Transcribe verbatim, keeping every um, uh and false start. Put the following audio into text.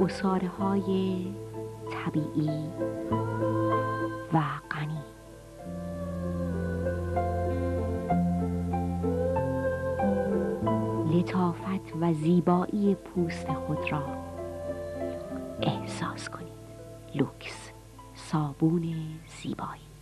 عصاره‌های طبیعی و غنی. لطافت و زیبایی پوست خود را احساس کنید. لوکس صابون زیبایی.